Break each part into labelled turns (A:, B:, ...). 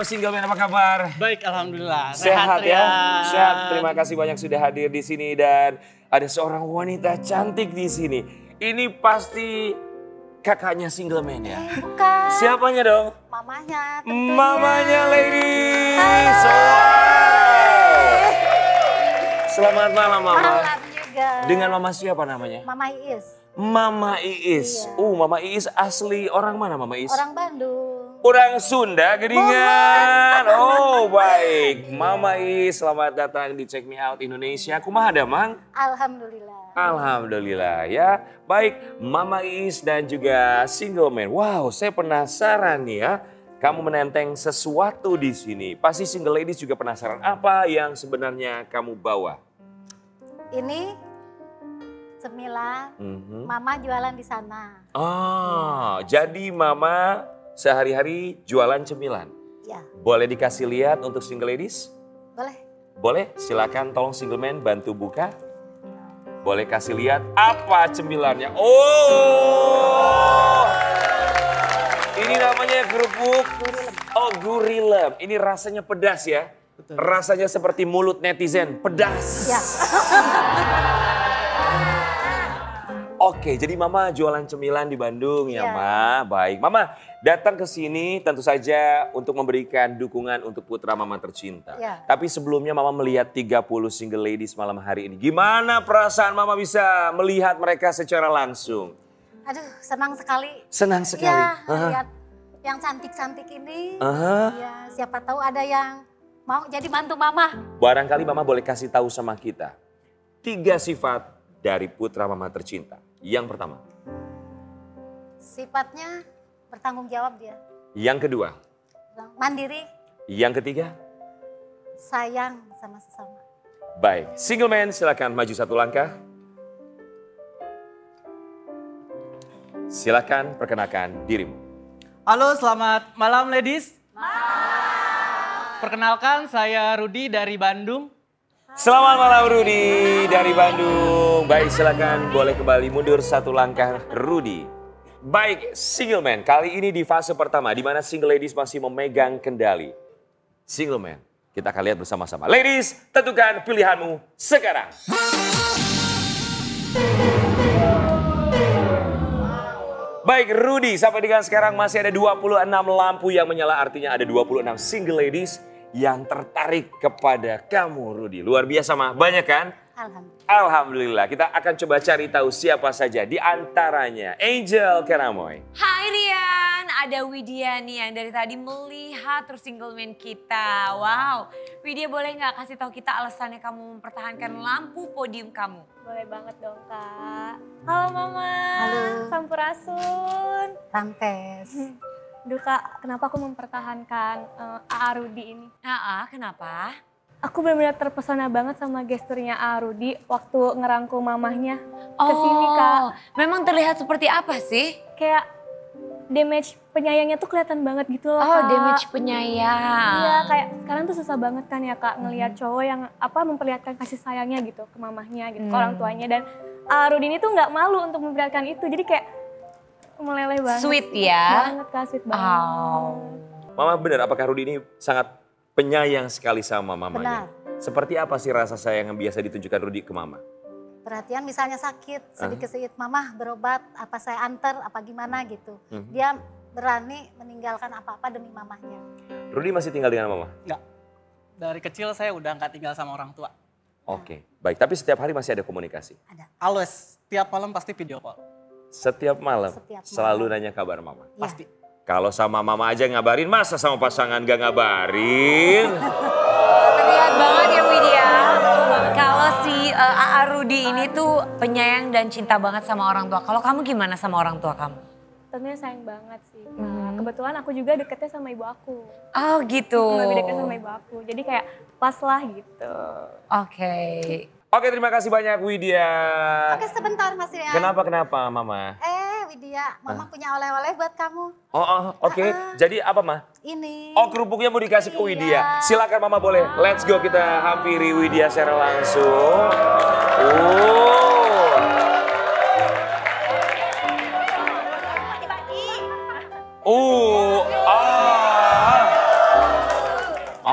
A: Single Man, apa kabar?
B: Baik, alhamdulillah.
A: Sehat ya?
B: Rian.
A: Sehat. Terima kasih banyak sudah hadir di sini dan ada seorang wanita cantik di sini. Ini pasti kakaknya Single Man ya?
C: Bukan.
A: Siapanya dong?
C: Mamanya tentunya.
A: Mamanya ladies.
C: Halo.
A: Wow. Selamat malam Mama.
C: Malam juga.
A: Dengan Mama siapa namanya?
C: Mama Iis.
A: Mama Iis.
C: Iya.
A: Mama Iis asli orang mana Mama Iis?
C: Orang Bandung.
A: Orang Sunda, Geningan. Oh baik, Mama Iis selamat datang di Check Me Out Indonesia. Kumaha ada Mang?
C: Alhamdulillah.
A: Alhamdulillah ya. Baik, Mama Iis dan juga Single Man. Wow, saya penasaran nih ya. Kamu menenteng sesuatu di sini. Pasti single ladies juga penasaran apa yang sebenarnya kamu bawa.
C: Ini cemilan. Mama jualan di sana.
A: Oh, jadi Mama sehari-hari jualan cemilan.
C: Ya,
A: Boleh dikasih lihat untuk single ladies?
C: boleh.
A: Boleh, silakan tolong Single Man bantu buka. Boleh kasih lihat apa cemilannya. Oh, ini namanya kerupuk. Oh, gurilem. Ini rasanya pedas ya.
B: Betul.
A: Rasanya seperti mulut netizen, pedas.
C: Ya.
A: Oke, jadi Mama jualan cemilan di Bandung ya,
C: Iya.
A: Ma. Baik, Mama datang ke sini tentu saja untuk memberikan dukungan untuk putra Mama tercinta.
C: Iya.
A: Tapi sebelumnya Mama melihat 30 single ladies malam hari ini. Gimana perasaan Mama bisa melihat mereka secara langsung?
C: Aduh, senang sekali.
A: Senang sekali.
C: Ya,
A: Aha.
C: lihat yang cantik-cantik ini.
A: Aha.
C: Ya, siapa tahu ada yang mau jadi mantu Mama.
A: Barangkali Mama boleh kasih tahu sama kita 3 sifat dari putra Mama tercinta. Yang pertama.
C: Sifatnya bertanggung jawab dia.
A: Yang kedua.
C: Mandiri,
A: Yang ketiga.
C: sayang sama sesama.
A: Baik, Single Man silakan maju 1 langkah. Silakan perkenalkan dirimu.
B: Halo, selamat malam ladies. Perkenalkan, saya Rudi dari Bandung.
A: Selamat malam Rudi dari Bandung. Baik, silakan boleh kembali mundur 1 langkah Rudi. Baik, Single Man kali ini di fase pertama di mana single ladies masih memegang kendali. Single Man, kita akan lihat bersama-sama. Ladies, tentukan pilihanmu sekarang. Baik, Rudi, sampai dengan sekarang masih ada 26 lampu yang menyala, artinya ada 26 single ladies yang tertarik kepada kamu, Rudi. Luar biasa, Ma. Banyak kan?
C: Alhamdulillah.
A: Alhamdulillah. Kita akan coba cari tahu siapa saja di antaranya. Angel Keramoy.
D: Hai Rian, ada Widya nih yang dari tadi melihat terus Single Man kita. Wow, Widya boleh nggak kasih tahu kita alasannya kamu mempertahankan lampu podium kamu?
E: Boleh banget dong Kak. Halo Mama.
C: Halo.
E: Sampurasun.
C: Rampes.
E: Duh Kak, kenapa aku mempertahankan AA Rudi ini?
D: Kenapa?
E: Aku benar-benar terpesona banget sama gesturnya AA Rudi waktu ngerangkul mamahnya ke sini Kak.
D: Memang terlihat seperti apa sih?
E: Kayak damage penyayangnya tuh kelihatan banget gitu loh
D: Oh,
E: Kak.
D: damage penyayang.
E: Iya, kayak sekarang tuh susah banget kan ya Kak ngelihat cowok yang memperlihatkan kasih sayangnya gitu ke mamahnya gitu, ke orang tuanya. Dan AA Rudi ini tuh nggak malu untuk memperlihatkan itu. Jadi kayak meleleh banget.
D: Sweet ya?
E: Banget Kak, sweet banget.
A: Mama benar, apakah Rudi ini sangat penyayang sekali sama mamanya?
C: Benar.
A: Seperti apa sih rasa sayang yang biasa ditunjukkan Rudi ke Mama?
C: Perhatian misalnya sakit, sedikit-sedikit Mama berobat, apa saya antar, apa gimana gitu. Dia berani meninggalkan apa-apa demi mamahnya.
A: Rudi masih tinggal dengan Mama?
B: Enggak, dari kecil saya udah nggak tinggal sama orang tua.
A: Oke, baik. Tapi setiap hari masih ada komunikasi?
C: Ada.
B: Always, tiap malam pasti video call.
A: Setiap malam?
C: Setiap malam.
A: Selalu nanya kabar Mama?
C: Ya.
B: Pasti.
A: Kalau sama Mama aja ngabarin, masa sama pasangan gak ngabarin?
D: Terlihat banget ya Widya. Kalau si AA Rudi ini tuh penyayang dan cinta banget sama orang tua. Kalau kamu gimana sama orang tua kamu?
E: Tentunya sayang banget sih. Kebetulan aku juga deketnya sama ibu aku.
D: Oh gitu.
E: Lebih dekat sama ibu aku. Jadi kayak pas lah gitu.
D: Oke.
A: Oke, terima kasih banyak Widya.
C: Oke sebentar Mas Rian.
A: Kenapa Mama?
C: Widya, Mama punya oleh-oleh buat kamu.
A: Oke. Jadi apa Ma?
C: Ini.
A: Oh, kerupuknya mau dikasih ke Widya.
C: Iya.
A: Silakan Mama boleh. Let's go, kita hampiri Widya secara langsung.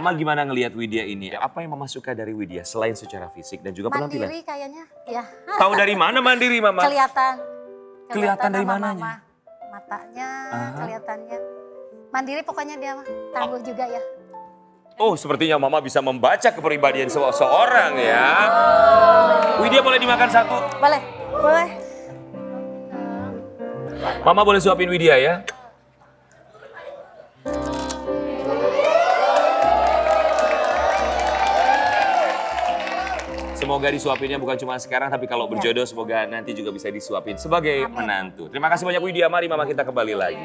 A: Mama gimana ngelihat Widya ini? Apa yang Mama suka dari Widya selain secara fisik dan juga penampilan?
C: Mandiri kayaknya, ya.
A: Tahu dari mana mandiri, Mama?
C: Kelihatan
A: dari
C: sama
A: mananya?
C: mama. Matanya, kelihatannya. Mandiri pokoknya dia mah, tangguh juga ya.
A: Oh, sepertinya Mama bisa membaca kepribadian seorang ya. Widya boleh dimakan satu?
C: Boleh?
E: Boleh.
A: Mama boleh suapin Widya ya? Semoga disuapinnya bukan cuma sekarang, tapi kalau berjodoh semoga nanti juga bisa disuapin sebagai menantu. Terima kasih banyak Widya, mari Mama kita kembali lagi.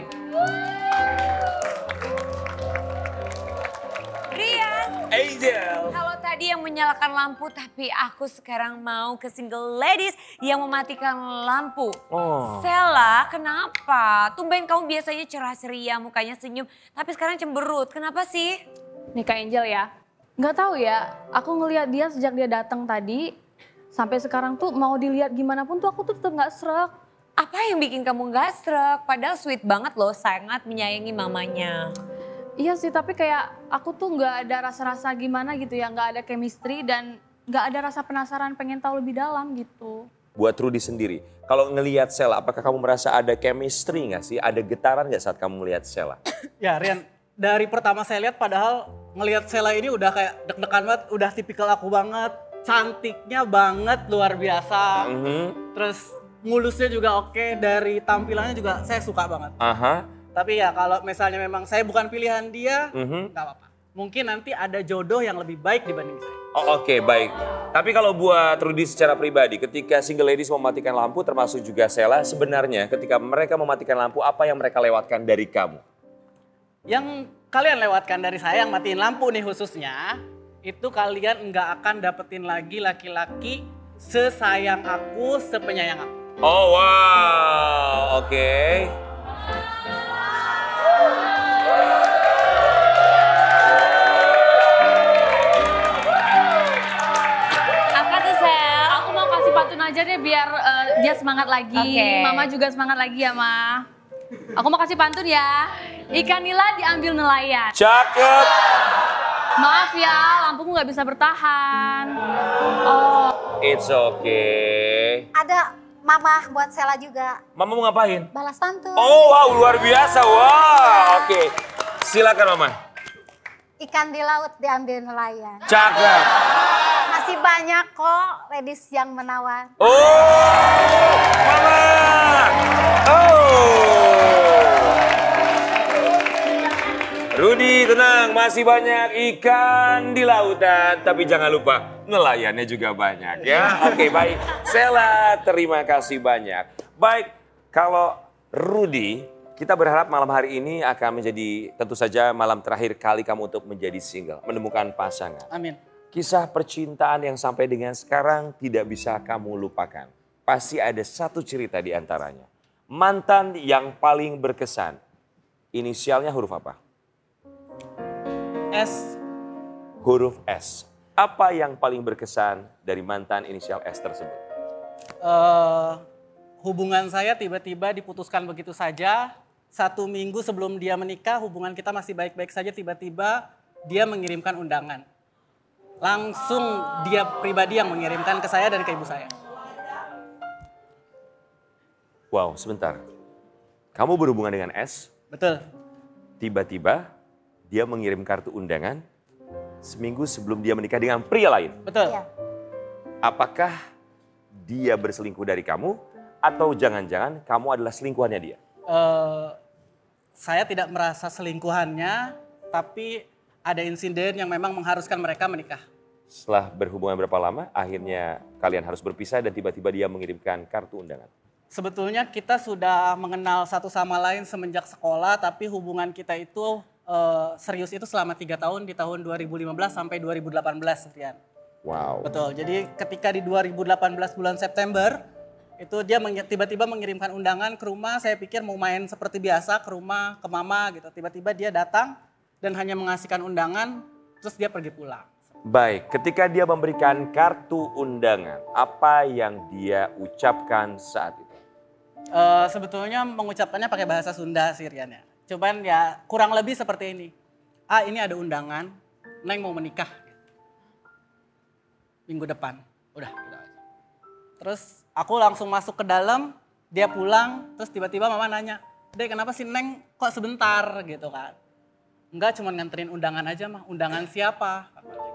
D: Rian,
A: Angel.
D: kalau tadi yang menyalakan lampu, tapi aku sekarang mau ke single ladies yang mematikan lampu.
A: Oh.
D: Sela, kenapa? Tumben kamu biasanya cerah ceria, mukanya senyum, tapi sekarang cemberut. Kenapa sih?
F: Nih Kak Angel ya, nggak tahu ya, aku ngelihat dia sejak dia datang tadi, sampai sekarang tuh mau dilihat gimana pun tuh aku tuh tetap nggak srek.
D: Apa yang bikin kamu gak srek? Padahal sweet banget loh, sangat menyayangi mamanya.
F: Iya sih, tapi kayak aku tuh nggak ada rasa-rasa gimana gitu ya, nggak ada chemistry dan nggak ada rasa penasaran pengen tahu lebih dalam gitu.
A: Buat Rudy sendiri, kalau ngelihat Sela, apakah kamu merasa ada chemistry nggak sih? Ada getaran nggak saat kamu melihat Sela?
B: Ya Rian, dari pertama saya lihat padahal ngelihat Sela ini udah kayak deg-degan banget, udah tipikal aku banget. Cantiknya banget, luar biasa. Terus mulusnya juga oke, dari tampilannya juga saya suka banget. Tapi ya kalau misalnya memang saya bukan pilihan dia, nggak apa-apa. Mungkin nanti ada jodoh yang lebih baik dibanding saya.
A: Oh, oke, baik. Tapi kalau buat Rudy secara pribadi, ketika single ladies mematikan lampu termasuk juga Sela, sebenarnya ketika mereka mematikan lampu, apa yang mereka lewatkan dari kamu?
B: Yang kalian lewatkan dari saya yang matiin lampu nih khususnya, itu kalian nggak akan dapetin lagi laki-laki sesayang aku, sepenyayang aku.
A: Oh wow, oke.
D: Apa tuh, Sel?
F: Aku mau kasih pantun aja deh biar dia semangat lagi,
D: Oke.
F: Mama juga semangat lagi ya Ma. Aku mau kasih pantun ya, ikan nila diambil nelayan.
A: Cakep.
F: Maaf ya, lampuku nggak bisa bertahan.
A: It's okay.
C: Ada mama buat Sela juga.
A: Mama mau ngapain?
C: Balas pantun.
A: Oh wow, luar biasa. Wow, oke. Silakan Mama.
C: Ikan di laut diambil nelayan.
A: Cakep.
C: Masih banyak kok ladies yang menawan.
A: Oh, Mama. Oh. Rudy tenang, masih banyak ikan di lautan. Tapi jangan lupa nelayannya juga banyak ya. Oke baik, Sela terima kasih banyak. Baik, kalau Rudy, kita berharap malam hari ini akan menjadi tentu saja malam terakhir kali kamu untuk menjadi single. Menemukan pasangan.
B: Amin.
A: Kisah percintaan yang sampai dengan sekarang tidak bisa kamu lupakan. Pasti ada satu cerita di antaranya. Mantan yang paling berkesan. Inisialnya huruf apa?
B: S.
A: Huruf S. Apa yang paling berkesan dari mantan inisial S tersebut?
B: Hubungan saya tiba-tiba diputuskan begitu saja. 1 minggu sebelum dia menikah, hubungan kita masih baik-baik saja. Tiba-tiba dia mengirimkan undangan. Langsung dia pribadi yang mengirimkan ke saya dan ke ibu saya.
A: Wow, sebentar. Kamu berhubungan dengan S,
B: Betul.
A: tiba-tiba dia mengirim kartu undangan seminggu sebelum dia menikah dengan pria lain.
B: Betul.
C: Iya.
A: Apakah dia berselingkuh dari kamu atau jangan-jangan kamu adalah selingkuhannya dia?
B: Saya tidak merasa selingkuhannya, tapi ada insiden yang memang mengharuskan mereka menikah.
A: Setelah berhubungan berapa lama, akhirnya kalian harus berpisah dan tiba-tiba dia mengirimkan kartu undangan.
B: Sebetulnya kita sudah mengenal satu sama lain semenjak sekolah, tapi hubungan kita itu serius itu selama 3 tahun di tahun 2015 sampai 2018, Rian.
A: Wow.
B: Betul, jadi ketika di 2018 bulan September, itu dia tiba-tiba mengirimkan undangan ke rumah, saya pikir mau main seperti biasa ke rumah, ke mama gitu. Tiba-tiba dia datang dan hanya mengasihkan undangan, terus dia pergi pulang.
A: Baik, ketika dia memberikan kartu undangan, apa yang dia ucapkan saat itu?
B: Sebetulnya mengucapkannya pakai bahasa Sunda sih Rian ya. Cuman ya kurang lebih seperti ini. Ini ada undangan, Neng mau menikah. Minggu depan. Udah gitu aja. Terus aku langsung masuk ke dalam, dia pulang, terus tiba-tiba mama nanya, Dek kenapa sih Neng kok sebentar gitu kan. Enggak cuma nganterin undangan aja mah, undangan siapa?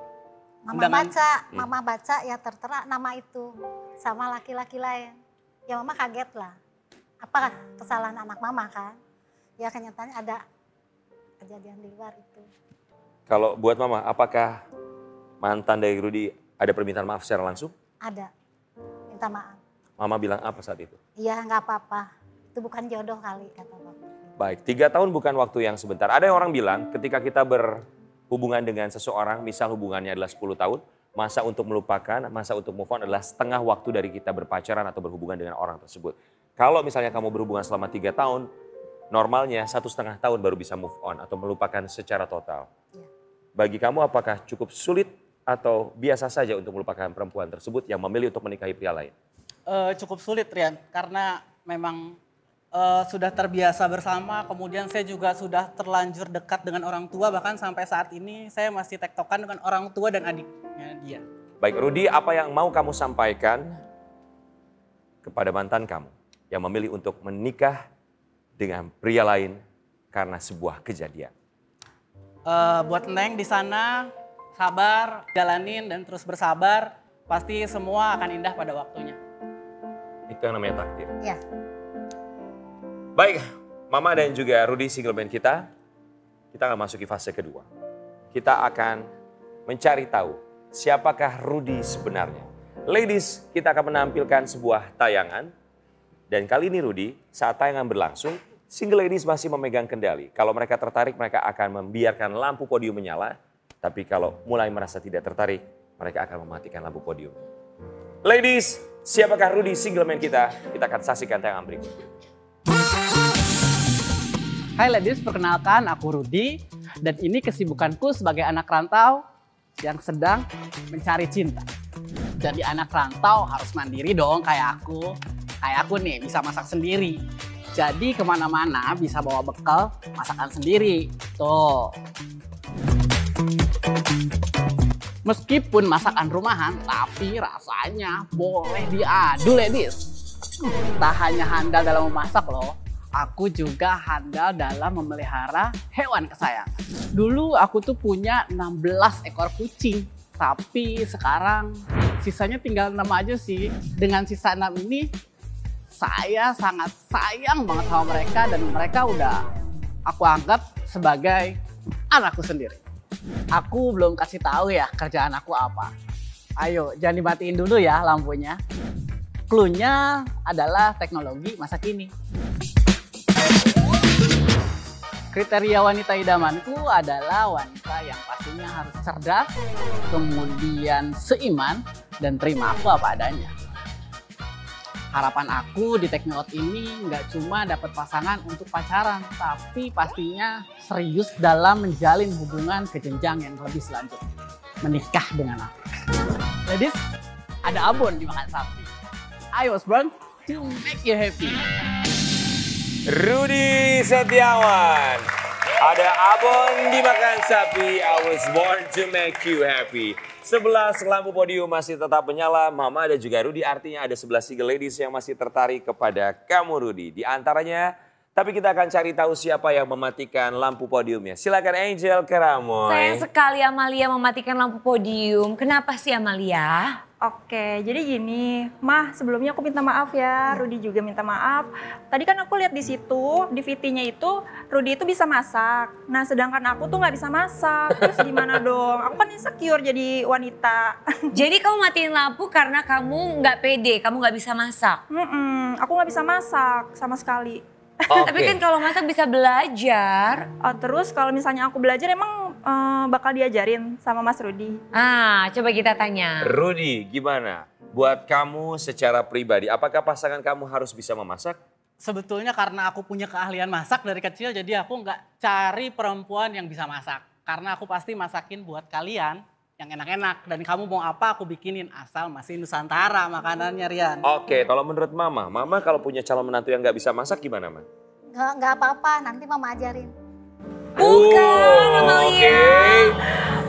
C: Mama baca ya tertera nama itu sama laki-laki lain. Ya mama kaget lah. Apa kesalahan anak mama kan? Ya kenyataannya ada kejadian di luar itu.
A: Kalau buat mama, apakah mantan dari Rudy ada permintaan maaf secara langsung?
C: Ada, minta maaf.
A: Mama bilang apa saat itu?
C: Iya nggak apa-apa, itu bukan jodoh kali kata papa.
A: Baik, 3 tahun bukan waktu yang sebentar. Ada yang orang bilang ketika kita berhubungan dengan seseorang, misal hubungannya adalah 10 tahun, masa untuk melupakan, masa untuk move on adalah setengah waktu dari kita berpacaran atau berhubungan dengan orang tersebut. Kalau misalnya kamu berhubungan selama 3 tahun, normalnya 1,5 tahun baru bisa move on atau melupakan secara total.
C: Ya.
A: Bagi kamu apakah cukup sulit atau biasa saja untuk melupakan perempuan tersebut yang memilih untuk menikahi pria lain?
B: Cukup sulit Rian, karena memang sudah terbiasa bersama, kemudian saya juga sudah terlanjur dekat dengan orang tua, bahkan sampai saat ini saya masih tektokan dengan orang tua dan adiknya dia.
A: Baik Rudy, apa yang mau kamu sampaikan kepada mantan kamu yang memilih untuk menikah dengan pria lain karena sebuah kejadian?
B: Buat Neng di sana, sabar, jalanin dan terus bersabar, pasti semua akan indah pada waktunya.
A: Itu yang namanya takdir.
C: Ya.
A: Baik, Mama dan juga Rudy single man kita akan masuki fase kedua. Kita akan mencari tahu siapakah Rudy sebenarnya. Ladies, kita akan menampilkan sebuah tayangan. Dan kali ini Rudy, saat tayangan berlangsung, single ladies masih memegang kendali. Kalau mereka tertarik, mereka akan membiarkan lampu podium menyala. Tapi kalau mulai merasa tidak tertarik, mereka akan mematikan lampu podium. Ladies, siapakah Rudy single man kita? Kita akan saksikan tayangan berikut.
B: Hai ladies, perkenalkan aku Rudy dan ini kesibukanku sebagai anak rantau yang sedang mencari cinta. Jadi anak rantau harus mandiri dong kayak aku. Kayak aku nih bisa masak sendiri. Jadi kemana-mana bisa bawa bekal masakan sendiri. Tuh. Meskipun masakan rumahan, tapi rasanya boleh diadu ladies. Tak hanya handal dalam memasak loh, aku juga handal dalam memelihara hewan kesayangan. Dulu aku tuh punya 16 ekor kucing, tapi sekarang sisanya tinggal 6 aja sih. Dengan sisa 6 ini, saya sangat sayang banget sama mereka dan mereka udah aku anggap sebagai anakku sendiri. Aku belum kasih tahu ya kerjaan aku apa. Ayo, jangan dimatiin dulu ya lampunya. Cluenya adalah teknologi masa kini. Kriteria wanita idamanku adalah wanita yang pastinya harus cerdas, kemudian seiman, dan terima aku apa adanya. Harapan aku di Teknilot ini nggak cuma dapat pasangan untuk pacaran, tapi pastinya serius dalam menjalin hubungan ke jenjang yang lebih selanjutnya. Menikah dengan aku. Ladies, ada abon di Makan Sapi. I was born to make you happy.
A: Rudy Setiawan. Ada abon dimakan sapi. I was born to make you happy. 11 lampu podium masih tetap menyala. Mama dan juga Rudy, artinya ada 11 single ladies yang masih tertarik kepada kamu Rudy. Di antaranya, tapi kita akan cari tahu siapa yang mematikan lampu podiumnya. Silakan Angel Keramoy.
D: Sayang sekali Amalia mematikan lampu podium. Kenapa sih Amalia?
G: Oke, jadi gini, Mah sebelumnya aku minta maaf ya, Rudy juga minta maaf. Tadi kan aku lihat di situ, di VT-nya itu Rudy itu bisa masak. Nah sedangkan aku tuh nggak bisa masak, terus gimana dong? Aku kan insecure jadi wanita.
D: Jadi kamu matiin lampu karena kamu nggak pede, kamu nggak bisa masak?
G: Aku nggak bisa masak sama sekali.
A: Okay.
D: Tapi kan kalau masak bisa belajar.
G: Terus kalau misalnya aku belajar emang bakal diajarin sama Mas Rudy.
D: Coba kita tanya.
A: Rudy, gimana? Buat kamu secara pribadi, apakah pasangan kamu harus bisa memasak?
B: Sebetulnya karena aku punya keahlian masak dari kecil, jadi aku nggak cari perempuan yang bisa masak. Karena aku pasti masakin buat kalian yang enak-enak. Dan kamu mau apa aku bikinin, asal masih Nusantara makanannya Rian.
A: Oke, kalau menurut Mama kalau punya calon menantu yang nggak bisa masak gimana, Ma?
C: Nggak apa-apa, nanti mama ajarin.
D: Bukan Amalia.
A: Okay.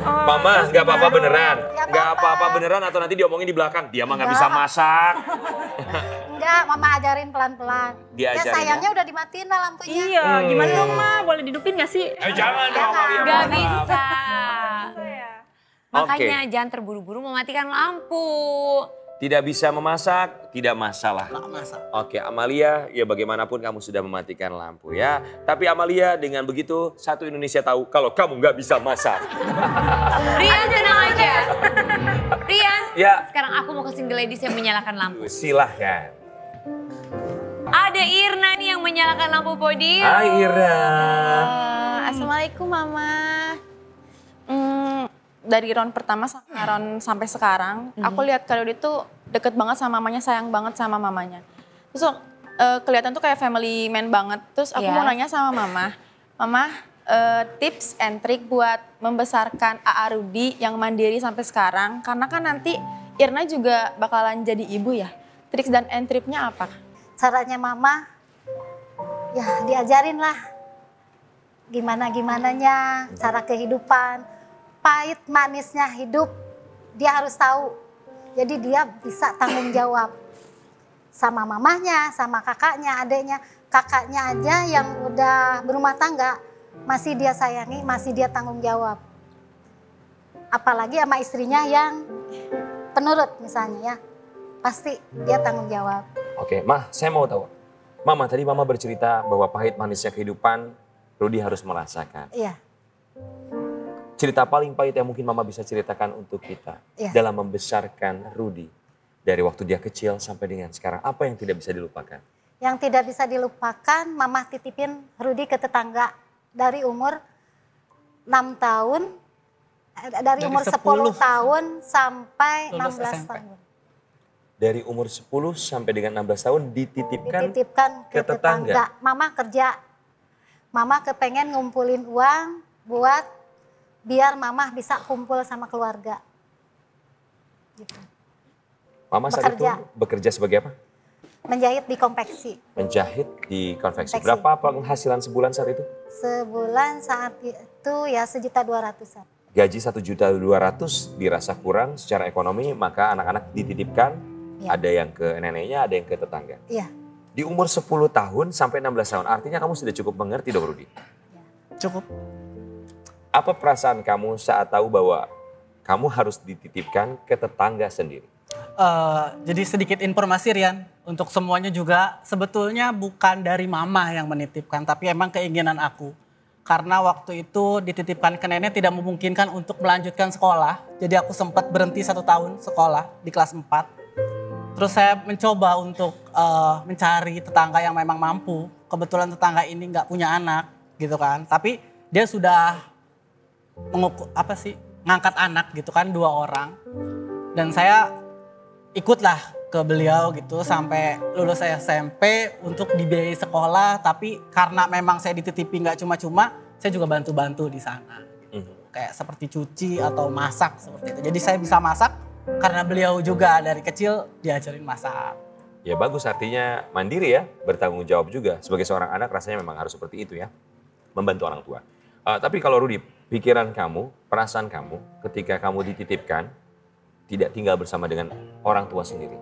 A: Mama, nggak apa-apa beneran.
C: Nggak
A: Nggak
C: apa-apa.
A: apa-apa beneran atau nanti diomongin di belakang. Dia mah nggak bisa masak.
C: Enggak, mama ajarin pelan-pelan.
A: Diajarin,
C: Ya sayangnya udah dimatiin lah lampunya.
G: Iya, gimana dong Ma? Boleh didupin gak sih?
A: Jangan dong, Amalia.
D: Gak
A: maaf.
D: bisa.
G: Ya.
D: Makanya jangan terburu-buru mematikan lampu.
A: Tidak bisa memasak, tidak masalah.
B: Nggak masak.
A: Oke, Amalia, ya bagaimanapun kamu sudah mematikan lampu ya. Tapi Amalia dengan begitu, satu Indonesia tahu kalau kamu nggak bisa masak.
D: Rian tenang aja. Rian,
A: Ya.
D: sekarang aku mau ke single ladies yang menyalakan lampu.
A: Silahkan.
D: Ada Irna nih yang menyalakan lampu podium.
A: Hai Ira.
H: Assalamualaikum Mama. Dari round pertama sampai round sampai sekarang, aku lihat kalau dia tuh deket banget sama mamanya, sayang banget sama mamanya. Terus kelihatan tuh kayak family man banget. Terus aku mau nanya sama Mama, tips and trick buat membesarkan AA Rudy yang mandiri sampai sekarang. Karena kan nanti Irna juga bakalan jadi ibu ya. Tricks dan and triknya apa?
C: Caranya mama, ya diajarin lah. Gimana-gimananya, cara kehidupan. Pahit manisnya hidup, dia harus tahu. Jadi dia bisa tanggung jawab. Sama mamahnya, sama kakaknya, adiknya. Kakaknya aja yang udah berumah tangga, masih dia sayangi, masih dia tanggung jawab. Apalagi sama istrinya yang penurut misalnya ya. Pasti dia tanggung jawab.
A: Oke, Mah, saya mau tahu. Mama, tadi Mama bercerita bahwa pahit manisnya kehidupan, Rudy harus merasakan.
C: Iya.
A: Cerita paling pahit yang mungkin Mama bisa ceritakan untuk kita
C: Iya.
A: dalam membesarkan Rudy dari waktu dia kecil sampai dengan sekarang, apa yang tidak bisa dilupakan?
C: Yang tidak bisa dilupakan, mama titipin Rudy ke tetangga dari umur 6 tahun, dari umur 10 tahun sampai
B: lulus
C: 16
B: SMP.
C: tahun.
A: Dari umur 10 sampai dengan 16 tahun dititipkan
C: Ke tetangga. Mama kerja, mama kepengen ngumpulin uang buat biar mama bisa kumpul sama keluarga. Gitu.
A: Mama saat itu
C: Bekerja.
A: bekerja sebagai apa?
C: Menjahit di konveksi.
A: Menjahit di konveksi.
C: Konveksi.
A: Berapa penghasilan sebulan saat itu?
C: Sebulan saat itu ya 1.200.000-an.
A: Gaji 1.200.000 dirasa kurang secara ekonomi, maka anak-anak dititipkan,
C: Iya.
A: ada yang ke neneknya, ada yang ke tetangga.
C: Iya,
A: Di umur 10 tahun sampai 16 tahun, artinya kamu sudah cukup mengerti dong Rudy.
B: Cukup.
A: Apa perasaan kamu saat tahu bahwa kamu harus dititipkan ke tetangga sendiri?
B: Jadi sedikit informasi Rian, untuk semuanya juga sebetulnya bukan dari mama yang menitipkan, tapi emang keinginan aku. Karena waktu itu dititipkan ke nenek tidak memungkinkan untuk melanjutkan sekolah. Jadi aku sempat berhenti 1 tahun sekolah di kelas 4. Terus saya mencoba untuk mencari tetangga yang memang mampu. Kebetulan tetangga ini nggak punya anak gitu kan. Tapi dia sudah ngangkat anak gitu kan, 2 orang. Dan saya ikutlah ke beliau gitu sampai lulus SMP untuk dibiayai sekolah. Tapi karena memang saya dititipi nggak cuma-cuma, saya juga bantu-bantu di sana. Kayak seperti cuci atau masak seperti itu. Jadi saya bisa masak karena beliau juga dari kecil diajarin masak.
A: Ya bagus, artinya mandiri ya, bertanggung jawab juga. Sebagai seorang anak rasanya memang harus seperti itu ya, membantu orang tua. Tapi kalau Rudy, pikiran kamu, perasaan kamu ketika kamu dititipkan, tidak tinggal bersama dengan orang tua sendiri.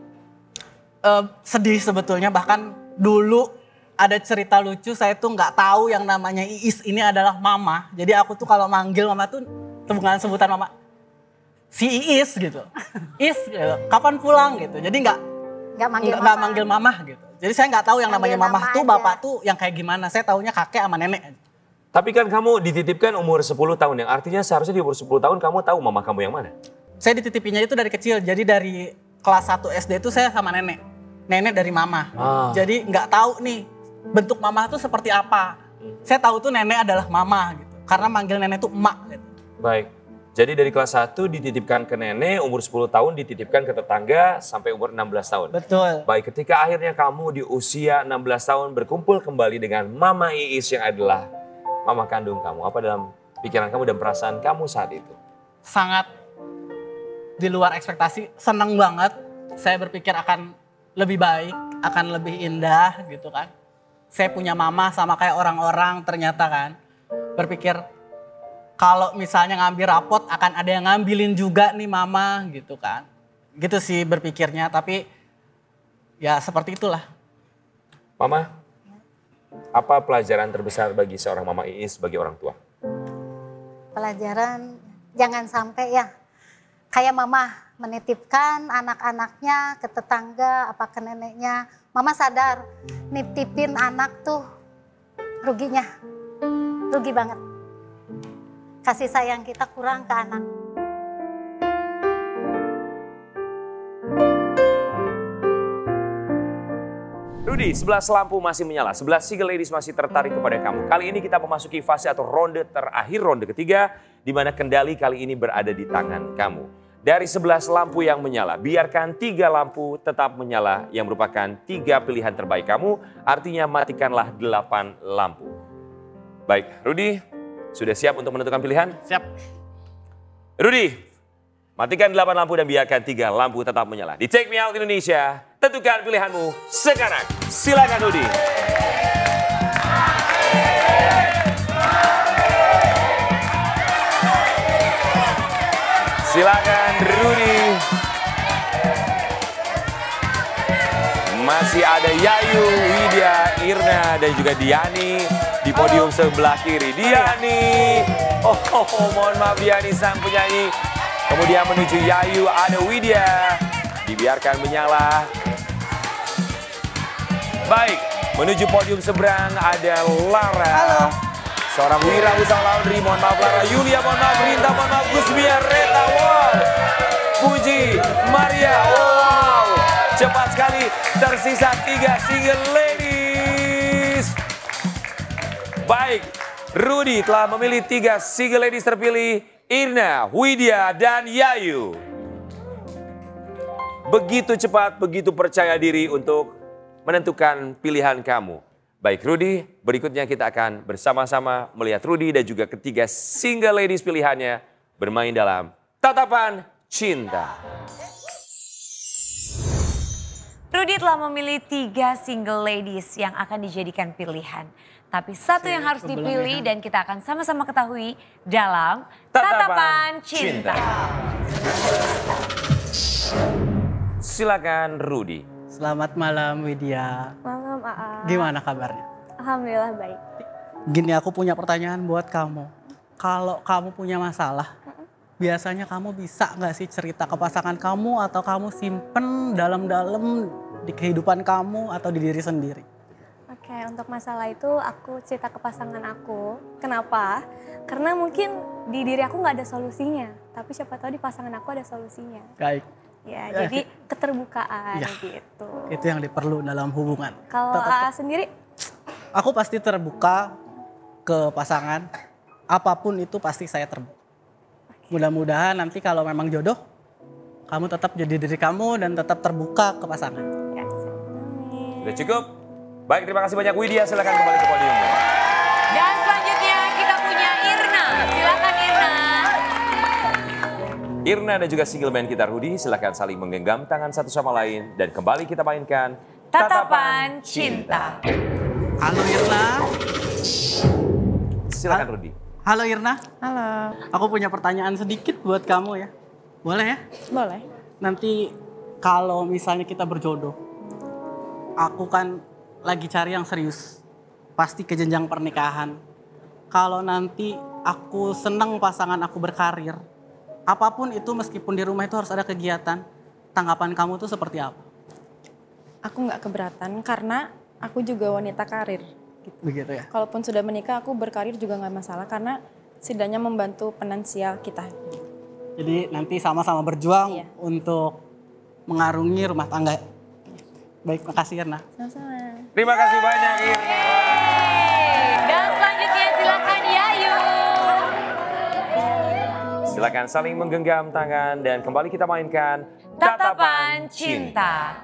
B: Sedih sebetulnya, bahkan dulu ada cerita lucu, saya tuh nggak tahu yang namanya Iis ini adalah mama. Jadi aku tuh kalau manggil mama tuh bukan sebutan mama, si Iis gitu. Is gitu, kapan pulang gitu. Jadi nggak manggil mama gitu. Jadi saya nggak tahu yang namanya
C: Manggil
B: mama
C: nama
B: tuh
C: aja.
B: bapak tuh yang kayak gimana. Saya taunya kakek sama nenek.
A: Tapi kan kamu dititipkan umur 10 tahun, yang artinya seharusnya di umur 10 tahun kamu tahu mama kamu yang mana?
B: Saya dititipinya itu dari kecil, jadi dari kelas 1 SD itu saya sama nenek. Nenek dari mama. Jadi nggak tahu nih bentuk mama tuh seperti apa. Saya tahu tuh nenek adalah mama gitu. Karena manggil nenek tuh emak gitu.
A: Baik, jadi dari kelas 1 dititipkan ke nenek, umur 10 tahun dititipkan ke tetangga sampai umur 16 tahun.
B: Betul.
A: Baik, ketika akhirnya kamu di usia 16 tahun berkumpul kembali dengan Mama Iis yang adalah mama kandung kamu, apa dalam pikiran kamu dan perasaan kamu saat itu?
B: Sangat di luar ekspektasi, senang banget. Saya berpikir akan lebih baik, akan lebih indah gitu kan. Saya punya mama sama kayak orang-orang ternyata kan. Berpikir kalau misalnya ngambil rapot akan ada yang ngambilin juga nih mama gitu kan. Gitu sih berpikirnya, tapi ya seperti itulah.
A: Mama, apa pelajaran terbesar bagi seorang Mama Iis sebagai orang tua?
C: Pelajaran jangan sampai ya kayak mama menitipkan anak-anaknya ke tetangga apa ke neneknya. Mama sadar nitipin anak tuh ruginya, rugi banget. Kasih sayang kita kurang ke anak.
A: Rudy, 11 lampu masih menyala, 11 single ladies masih tertarik kepada kamu. Kali ini kita memasuki fase atau ronde terakhir, ronde ketiga, di mana kendali kali ini berada di tangan kamu. Dari 11 lampu yang menyala, biarkan 3 lampu tetap menyala yang merupakan 3 pilihan terbaik kamu, artinya matikanlah 8 lampu. Baik, Rudy, sudah siap untuk menentukan pilihan?
B: Siap.
A: Rudy, matikan 8 lampu dan biarkan 3 lampu tetap menyala. Di Take Me Out Indonesia, tentukan pilihanmu sekarang. Silakan Rudy. Silakan Rudy. Masih ada Yayu, Widya, Irna, dan juga Diani di podium sebelah kiri. Diani, mohon maaf Diani sang penyanyi. Kemudian menuju Yayu ada Widya, dibiarkan menyala. Baik, menuju podium seberang ada Lara.
B: Halo.
A: Seorang wirausaha laundry, mohon maaf Lara. Yulia, mohon maaf. Rinta, mohon maaf. Gusmia, Reta, wow. Puji, Maria, wow. Cepat sekali, tersisa 3 single ladies. Baik, Rudy telah memilih 3 single ladies terpilih. Irna, Widya, dan Yayu. Begitu cepat, begitu percaya diri untuk menentukan pilihan kamu. Baik Rudy, berikutnya kita akan bersama-sama melihat Rudy dan juga ketiga single ladies pilihannya bermain dalam Tatapan Cinta.
D: Rudy telah memilih 3 single ladies yang akan dijadikan pilihan. Tapi satu yang harus dipilih dan kita akan sama-sama ketahui dalam Tatapan Cinta.
A: Silakan Rudy.
B: Selamat malam Widya.
E: Malam Aa.
B: Gimana kabarnya?
E: Alhamdulillah baik.
B: Gini, aku punya pertanyaan buat kamu. Kalau kamu punya masalah, biasanya kamu bisa nggak sih cerita ke pasangan kamu atau kamu simpen dalam-dalam di kehidupan kamu atau di diri sendiri?
E: Oke, untuk masalah itu aku cerita ke pasangan aku. Kenapa? Karena mungkin di diri aku nggak ada solusinya, tapi siapa tahu di pasangan aku ada solusinya.
B: Baik.
E: Ya, jadi keterbukaan
B: Ya,
E: gitu.
B: itu yang diperlu dalam hubungan.
E: Kalau Aa sendiri?
B: Aku pasti terbuka ke pasangan, apapun itu pasti saya terbuka. Mudah-mudahan nanti kalau memang jodoh, kamu tetap jadi diri kamu dan tetap terbuka ke pasangan.
E: Ya, amin.
A: Sudah cukup? Baik, terima kasih banyak Widya, silakan kembali ke podiumnya.
D: Dan selanjutnya kita punya Irna. Silakan Irna.
A: Irna dan juga single man kita Rudy, silakan saling menggenggam tangan satu sama lain dan kembali kita mainkan
D: Tatapan Cinta.
B: Halo Irna.
A: Silakan Rudy.
B: Halo Irna.
H: Halo.
B: Aku punya pertanyaan sedikit buat kamu ya. Boleh ya?
H: Boleh.
B: Nanti kalau misalnya kita berjodoh, aku kan lagi cari yang serius. Pasti ke jenjang pernikahan. Kalau nanti aku senang pasangan aku berkarir, apapun itu meskipun di rumah itu harus ada kegiatan, tanggapan kamu tuh seperti apa?
H: Aku nggak keberatan karena aku juga wanita karir.
B: Begitu ya?
H: Kalaupun sudah menikah aku berkarir juga nggak masalah karena setidaknya membantu finansial kita.
B: Jadi nanti sama-sama berjuang
H: Iya.
B: untuk mengarungi rumah tangga. Baik, makasih Irna.
H: Sama-sama.
A: Terima kasih banyak Irna.
D: Dan selanjutnya silakan Yayu.
A: Silakan saling menggenggam tangan dan kembali kita mainkan
D: Tatapan Cinta.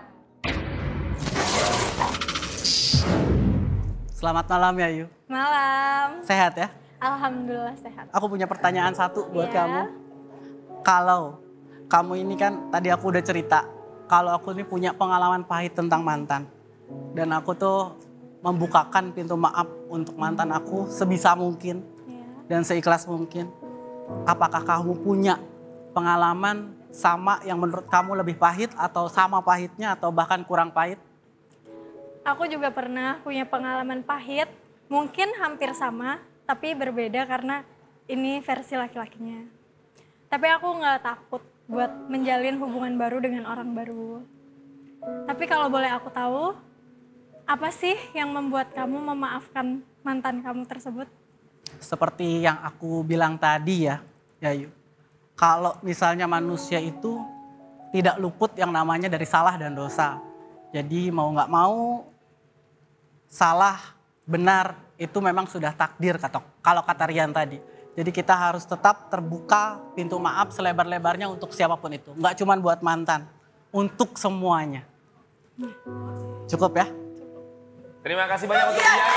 B: Selamat malam Yayu.
E: Malam.
B: Sehat ya?
E: Alhamdulillah sehat.
B: Aku punya pertanyaan satu buat
E: Iya.
B: kamu. Kalau kamu ini kan tadi aku udah cerita, kalau aku ini punya pengalaman pahit tentang mantan. Dan aku tuh membukakan pintu maaf untuk mantan aku sebisa mungkin
E: Iya.
B: dan seikhlas mungkin. apakah kamu punya pengalaman sama yang menurut kamu lebih pahit atau sama pahitnya atau bahkan kurang pahit?
E: Aku juga pernah punya pengalaman pahit, mungkin hampir sama, tapi berbeda karena ini versi laki-lakinya. Tapi aku nggak takut buat menjalin hubungan baru dengan orang baru. Tapi kalau boleh aku tahu, apa sih yang membuat kamu memaafkan mantan kamu tersebut?
B: Seperti yang aku bilang tadi ya, Yayu. Kalau misalnya manusia itu tidak luput yang namanya dari salah dan dosa. Jadi mau nggak mau, salah, benar, itu memang sudah takdir kalau kata Rian tadi. Jadi kita harus tetap terbuka pintu maaf selebar-lebarnya untuk siapapun itu. Nggak cuma buat mantan, untuk semuanya. Cukup ya?
A: Terima kasih banyak untuk Yayu.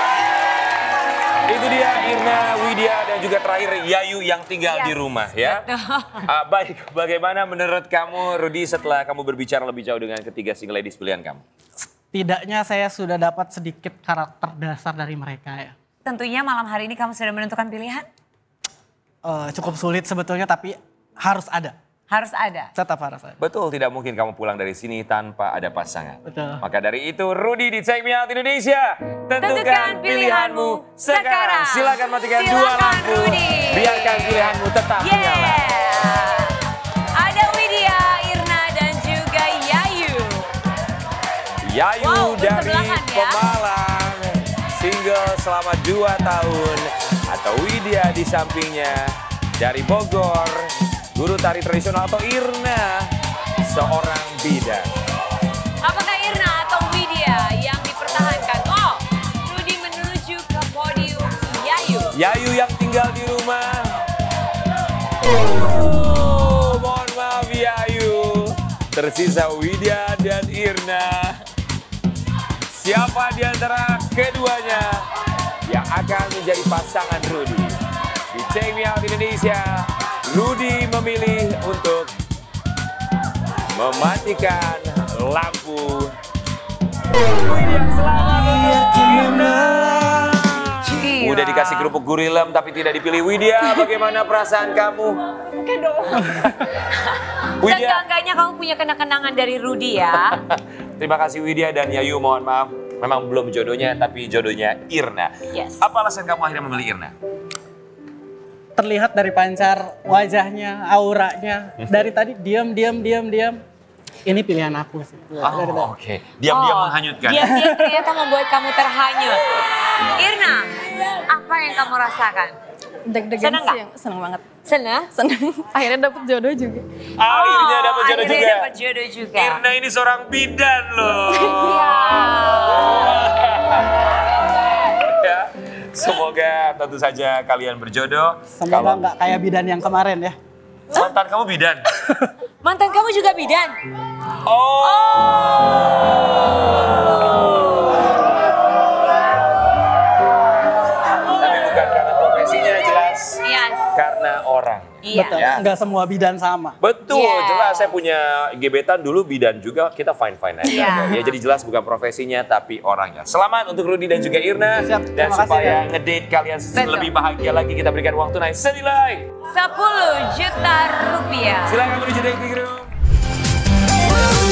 A: Itu dia Irna, Widya, dan juga terakhir Yayu yang tinggal di rumah ya. Baik, bagaimana menurut kamu Rudy setelah kamu berbicara lebih jauh dengan ketiga single ladies pilihan kamu?
B: Setidaknya saya sudah dapat sedikit karakter dasar dari mereka ya.
D: Tentunya malam hari ini kamu sudah menentukan pilihan?
B: Cukup sulit sebetulnya tapi harus ada.
D: Harus ada.
B: Tetap harus ada.
A: Betul, tidak mungkin kamu pulang dari sini tanpa ada pasangan.
B: Betul.
A: Maka dari itu Rudy di Take Me Out Indonesia. Tentukan pilihanmu sekarang. Silakan matikan dua lampu.
D: Rudy.
A: Biarkan pilihanmu tetap menyala.
D: Ada Widya, Irna, dan juga Yayu.
A: Yayu
D: Wow,
A: dari
D: bersebelahan ya.
A: Pemalang. Single selama 2 tahun. Atau Widya di sampingnya dari Bogor. Guru tari tradisional atau Irna, seorang bidan.
D: Apakah Irna atau Widya yang dipertahankan? Oh, Rudy menuju ke podium Yayu.
A: Yayu yang tinggal di rumah. Mohon maaf Yayu. Tersisa Widya dan Irna. Siapa di antara keduanya yang akan menjadi pasangan Rudy? Di Take Me Out Indonesia, Rudy memilih untuk mematikan lampu. Widya, selamat untuk Irna. Udah dikasih kerupuk gurilem tapi tidak dipilih Widya. Bagaimana perasaan kamu?
E: Oke dong.
A: Widya.
D: Seenggak-enggaknya kamu punya kenang-kenangan dari Rudy ya.
A: Terima kasih Widya dan Yayu, mohon maaf. Memang belum jodohnya tapi jodohnya Irna.
D: Yes.
A: Apa alasan kamu akhirnya memilih Irna?
B: Terlihat dari pancar wajahnya, auranya. Dari tadi diam. Ini pilihan aku sih.
A: Oh, oke. Diam-diam menghanyutkan.
D: Diam-diam ternyata membuat kamu terhanyut. Irna, apa yang kamu rasakan?
H: Deg-degan
D: Seneng
H: sih,
D: nggak?
H: seneng banget.
D: Senang?
H: Seneng, akhirnya dapet jodoh juga.
A: Akhirnya dapat jodoh
D: akhirnya
A: juga.
D: dapat jodoh juga.
A: Irna ini seorang bidan loh.
D: Iya.
A: Ya, semoga tentu saja kalian berjodoh.
B: Semoga nggak kayak bidan yang kemarin ya.
A: Mantan kamu bidan?
D: Mantan kamu juga bidan?
A: Tapi bukan karena profesinya jelas.
D: Yes.
A: Karena orang.
D: Iya.
B: Betul,
A: Ya.
B: nggak semua bidan sama.
A: Betul,
D: Yes.
A: jelas saya punya gebetan dulu bidan juga, kita fine-fine aja.
D: Iya.
A: Ya, jadi jelas bukan profesinya tapi orangnya. Selamat untuk Rudy dan juga Irna.
B: Siap,
A: Dan
B: terima kasih,
A: supaya
B: ya.
A: ngedate kalian
D: Betul.
A: lebih bahagia lagi, kita berikan uang tunai senilai.
D: 10 juta rupiah.
A: Silakan menuju dating room.